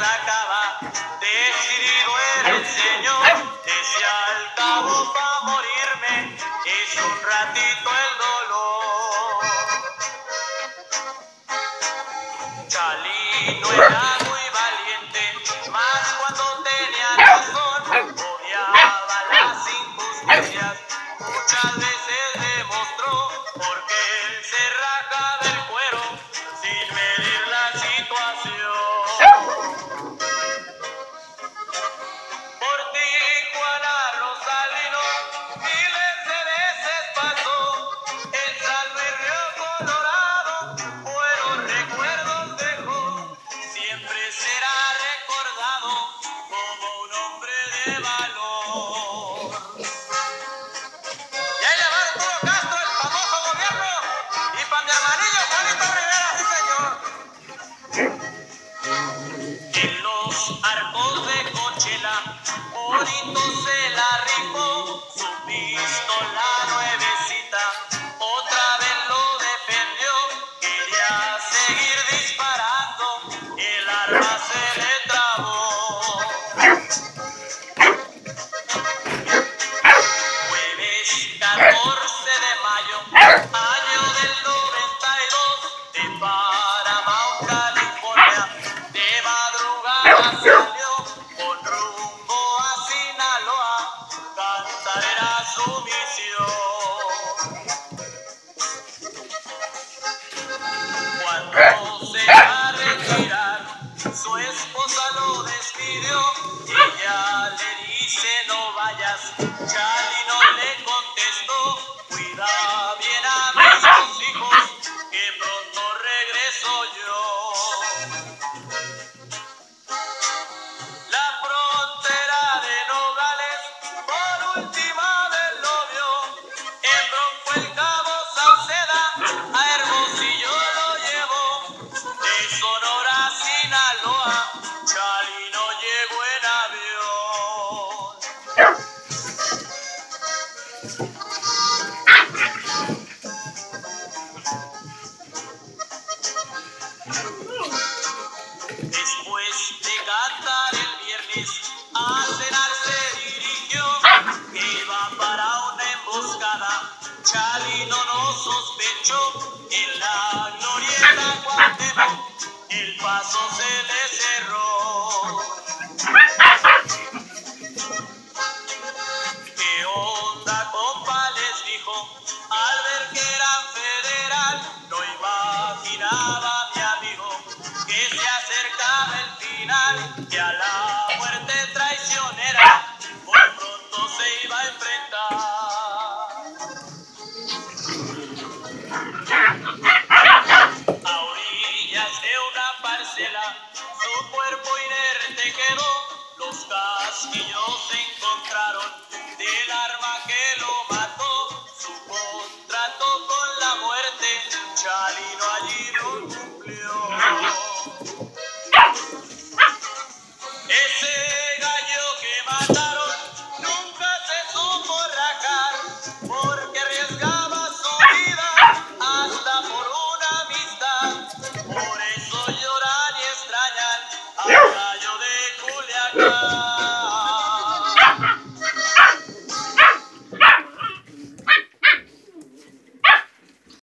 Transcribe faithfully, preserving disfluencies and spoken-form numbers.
sacaba. Decidido era el Señor, decía al cabo pa' morirme, es un ratito el dolor. Chalino era muy valiente, más cuando tenía razón, odiaba las injusticias, muchas veces demostró, porque él se rajaba el cuero sin medir la situación. Por Tijuana, Rosalino, miles de veces pasó, en San Luis Río Colorado, buenos recuerdos dejó, siempre será recordado como un hombre de valor. Y ahí le va Arturo Castro, el famoso gobierno, y pa' mi hermanillo Juanito Rivera, sí señor. En los arcos de Coachella, bonito se la rifó, su pistola nuevecita, otra vez lo defendió, quería seguir disparando, el arma se le trabó. Jueves catorce de mayo, año del noventa y dos, de Paramount, California, de madrugada salió con rumbo a Sinaloa, cantar era su misión. Cuando se va a retirar, su esposa lo despidió, ella le dice no vayas, Chalino le contestó, cuida bien a mis dos hijos, que pronto regreso yo. La frontera de Nogales, por última vez lo vio, en Bronco el Cabo Sauceda, a Hermosillo lo llevó, de Sonora a Sinaloa, Chalino llegó en avión. Después de cantar el viernes, a cenar se dirigió, iba para una emboscada, Chalino no sospechó, en la glorieta Cuauhtémoc, el paso se le cerró. ¿Qué onda, compa? Les dijo, al ver que eran federal, no imaginaba mi amigo que se acercaba el final, que a la muerte traicionera muy pronto se iba a enfrentar. A orillas de una parcela, su cuerpo inerte quedó, los casquillos en